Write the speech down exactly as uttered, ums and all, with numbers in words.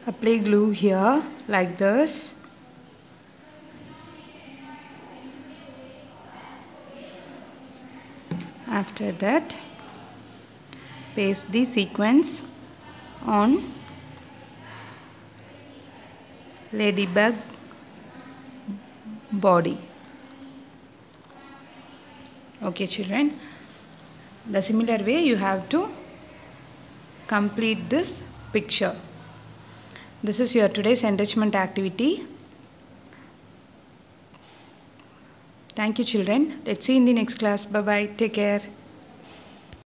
Apply glue here like this. After that, paste the sequence on ladybug body. Okay children, the similar way you have to complete this picture. This is your today's enrichment activity. Thank you children. Let's see you in the next class. Bye bye. Take care.